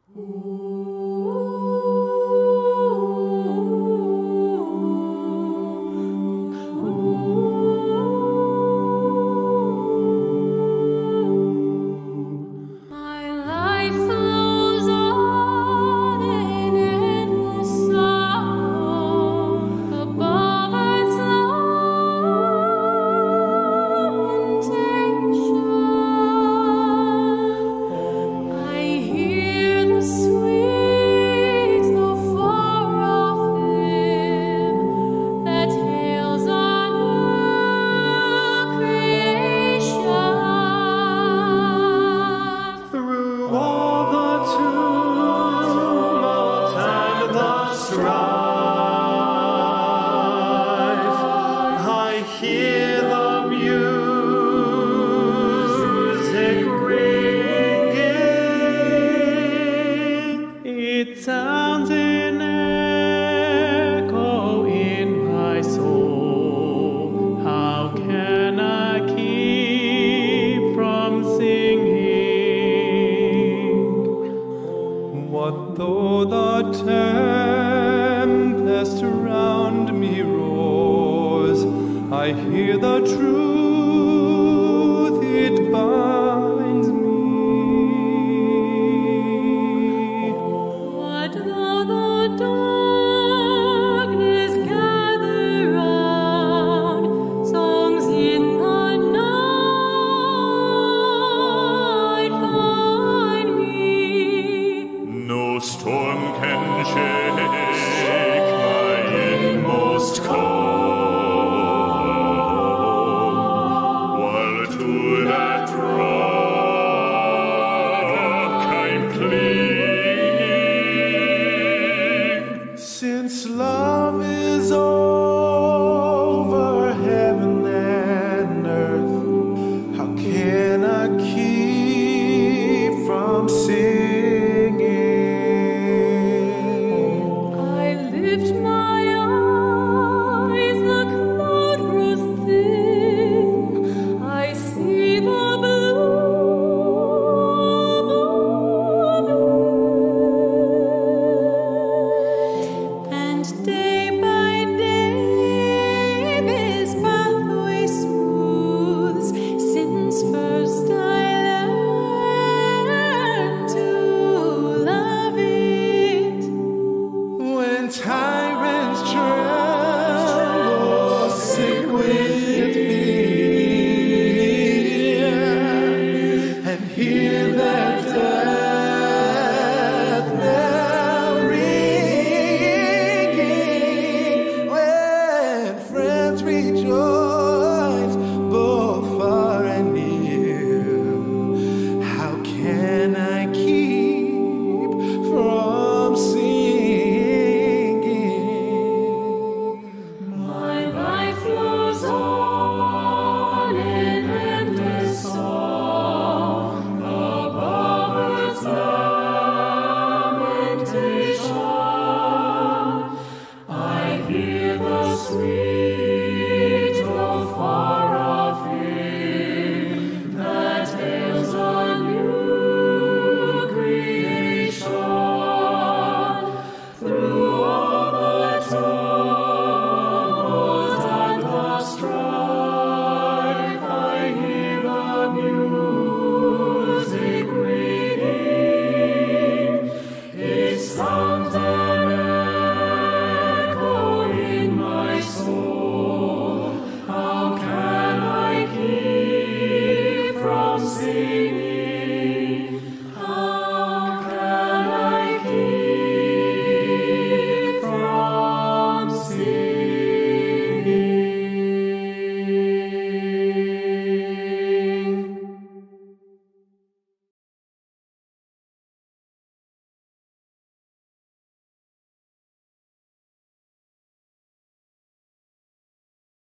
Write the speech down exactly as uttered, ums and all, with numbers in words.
Hear the music ringing. It sounds in echo in my soul. How can I keep from singing? What though the tempest around me roars? I hear the truth, it binds me. What though the darkness gather round, songs in the night find me. No storm can shake my inmost core. Since love is over heaven and earth, how can I keep from singing? I lift my eyes, the cloud grows thin. I see the day by day this pathway smooths, since first I learned to love it. When tyrants tremble, sick with fear, and hear their death knell ringing, when friends rejoice both far and near, how can I keep from singing? My life flows on in endless song, above earth's lamentation. I hear the sweet